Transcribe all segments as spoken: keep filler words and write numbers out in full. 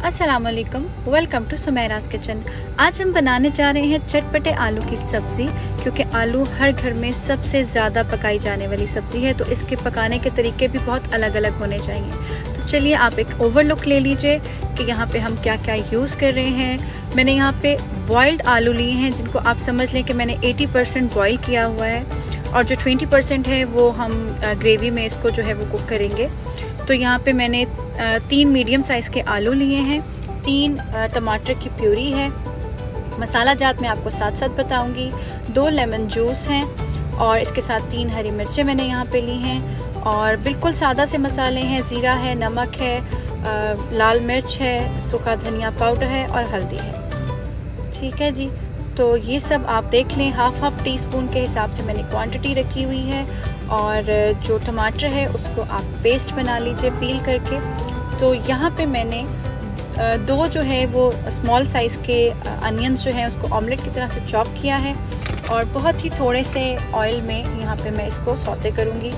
अस्सलाम वालेकुम, welcome to सुमेराज kitchen. आज हम बनाने जा रहे हैं चटपटे आलू की सब्ज़ी, क्योंकि आलू हर घर में सबसे ज़्यादा पकाई जाने वाली सब्ज़ी है, तो इसके पकाने के तरीके भी बहुत अलग अलग होने चाहिए। तो चलिए आप एक ओवरलुक ले लीजिए कि यहाँ पे हम क्या क्या यूज़ कर रहे हैं। मैंने यहाँ पे बॉइल्ड आलू लिए हैं, जिनको आप समझ लें कि मैंने अस्सी परसेंट बॉयल किया हुआ है, और जो बीस परसेंट है वो हम ग्रेवी में इसको जो है वो कुक करेंगे। तो यहाँ पे मैंने तीन मीडियम साइज़ के आलू लिए हैं, तीन टमाटर की प्यूरी है, मसाला जात मैं आपको साथ साथ बताऊंगी, दो लेमन जूस हैं, और इसके साथ तीन हरी मिर्चें मैंने यहाँ पे ली हैं, और बिल्कुल सादा से मसाले हैं। ज़ीरा है, नमक है, आ, लाल मिर्च है, सूखा धनिया पाउडर है और हल्दी है। ठीक है जी, तो ये सब आप देख लें। हाफ हाफ टी स्पून के हिसाब से मैंने क्वांटिटी रखी हुई है। और जो टमाटर है उसको आप पेस्ट बना लीजिए पील करके। तो यहाँ पे मैंने दो जो है वो स्मॉल साइज़ के अनियंस जो हैं उसको ऑमलेट की तरह से चॉप किया है, और बहुत ही थोड़े से ऑयल में यहाँ पे मैं इसको सौते करूँगी।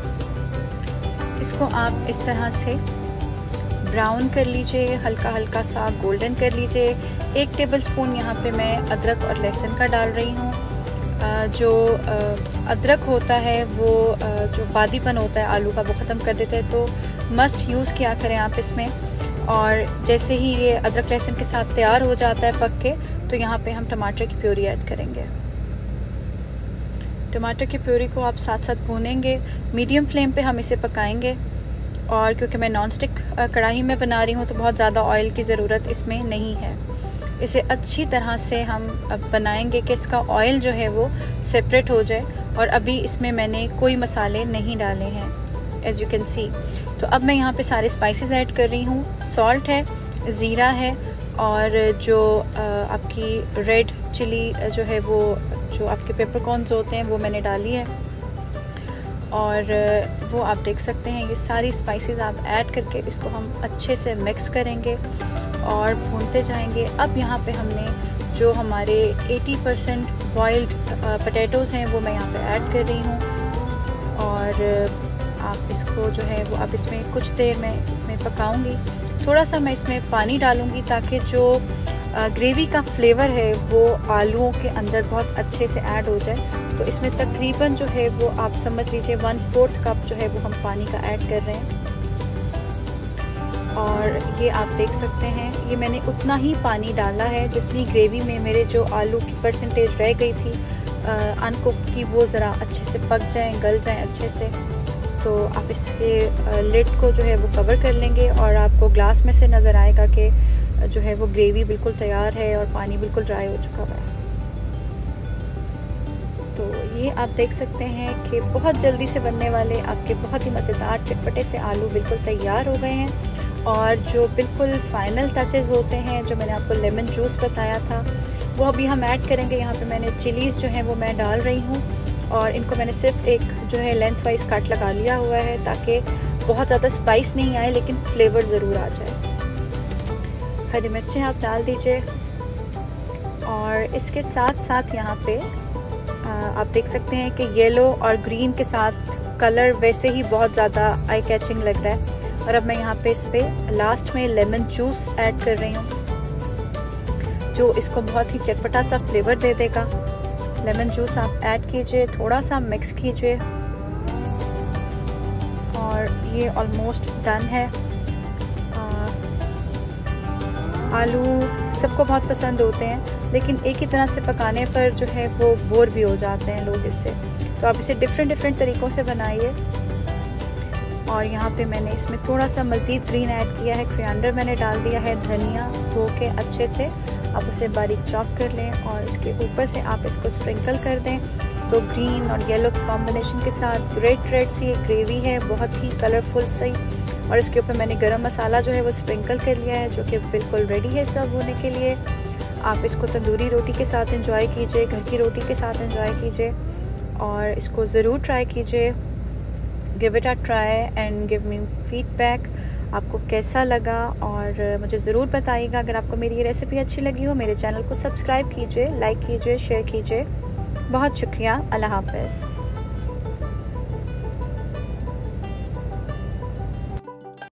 इसको आप इस तरह से ब्राउन कर लीजिए, हल्का हल्का सा गोल्डन कर लीजिए। एक टेबलस्पून यहाँ पे मैं अदरक और लहसुन का डाल रही हूँ। जो अदरक होता है वो जो बादीपन होता है आलू का वो ख़त्म कर देता है, तो मस्ट यूज़ किया करें आप इसमें। और जैसे ही ये अदरक लहसुन के साथ तैयार हो जाता है पक के, तो यहाँ पे हम टमाटर की प्यूरी ऐड करेंगे। टमाटर की प्यूरी को आप साथ साथ भूनेंगे, मीडियम फ्लेम पे हम इसे पकाएंगे। और क्योंकि मैं नॉन स्टिक कढ़ाई में बना रही हूँ तो बहुत ज़्यादा ऑयल की ज़रूरत इसमें नहीं है। इसे अच्छी तरह से हम अब बनाएंगे कि इसका ऑयल जो है वो सेपरेट हो जाए। और अभी इसमें मैंने कोई मसाले नहीं डाले हैं, एज़ यू कैन सी। तो अब मैं यहाँ पे सारे स्पाइसेस ऐड कर रही हूँ। सॉल्ट है, ज़ीरा है, और जो आपकी रेड चिली जो है वो जो आपके पेपरकॉर्न्स होते हैं वो मैंने डाली है। और वो आप देख सकते हैं, ये सारी स्पाइसेस आप ऐड करके इसको हम अच्छे से मिक्स करेंगे और भूनते जाएंगे। अब यहाँ पे हमने जो हमारे अस्सी परसेंट बॉइल्ड पोटैटोज़ हैं वो मैं यहाँ पे ऐड कर रही हूँ। और आप इसको जो है वो अब इसमें कुछ देर मैं इसमें पकाऊंगी। थोड़ा सा मैं इसमें पानी डालूंगी ताकि जो ग्रेवी का फ्लेवर है वो आलूओं के अंदर बहुत अच्छे से ऐड हो जाए। तो इसमें तकरीबन जो है वो आप समझ लीजिए वन फोर्थ कप जो है वो हम पानी का ऐड कर रहे हैं। और ये आप देख सकते हैं, ये मैंने उतना ही पानी डाला है जितनी ग्रेवी में मेरे जो आलू की परसेंटेज रह गई थी अनकुक्ड की, वो ज़रा अच्छे से पक जाएं, गल जाएं अच्छे से। तो आप इसके लिड को जो है वो कवर कर लेंगे, और आपको ग्लास में से नज़र आएगा कि जो है वो ग्रेवी बिल्कुल तैयार है और पानी बिल्कुल ड्राई हो चुका हुआ है। तो ये आप देख सकते हैं कि बहुत जल्दी से बनने वाले आपके बहुत ही मज़ेदार चटपटे से आलू बिल्कुल तैयार हो गए हैं। और जो बिल्कुल फाइनल टचेस होते हैं, जो मैंने आपको लेमन जूस बताया था, वो अभी हम ऐड करेंगे। यहाँ पे मैंने चिलीज़ जो हैं वो मैं डाल रही हूँ, और इनको मैंने सिर्फ एक जो है लेंथ वाइज कट लगा लिया हुआ है ताकि बहुत ज़्यादा स्पाइस नहीं आए लेकिन फ्लेवर ज़रूर आ जाए। हरी मिर्चें आप डाल दीजिए, और इसके साथ साथ यहाँ पे आप देख सकते हैं कि येलो और ग्रीन के साथ कलर वैसे ही बहुत ज़्यादा आई कैचिंग लग रहा है। और अब मैं यहाँ पे इस पर लास्ट में लेमन जूस ऐड कर रही हूँ, जो इसको बहुत ही चटपटा सा फ्लेवर दे देगा। लेमन जूस आप ऐड कीजिए, थोड़ा सा मिक्स कीजिए, और ये ऑलमोस्ट डन है। आलू सबको बहुत पसंद होते हैं, लेकिन एक ही तरह से पकाने पर जो है वो बोर भी हो जाते हैं लोग इससे। तो आप इसे डिफरेंट डिफरेंट तरीक़ों से बनाइए। और यहाँ पे मैंने इसमें थोड़ा सा मज़ीद ग्रीन ऐड किया है, कोरिएंडर मैंने डाल दिया है, धनिया धो के अच्छे से आप उसे बारीक चॉप कर लें, और इसके ऊपर से आप इसको स्प्रिंकल कर दें। तो ग्रीन और येलो के कॉम्बिनेशन के साथ रेड रेड सी एक ग्रेवी है, बहुत ही कलरफुल सी। और इसके ऊपर मैंने गरम मसाला जो है वो स्प्रिंकल कर लिया है, जो कि बिल्कुल रेडी है सर्व होने के लिए। आप इसको तंदूरी रोटी के साथ एंजॉय कीजिए, घर की रोटी के साथ एंजॉय कीजिए, और इसको ज़रूर ट्राई कीजिए। Give it a try and give me feedback, आपको कैसा लगा, और मुझे ज़रूर बताइएगा। अगर आपको मेरी ये रेसिपी अच्छी लगी हो, मेरे चैनल को सब्सक्राइब कीजिए, लाइक कीजिए, शेयर कीजिए। बहुत शुक्रिया। अल्लाह हाफ़िज़।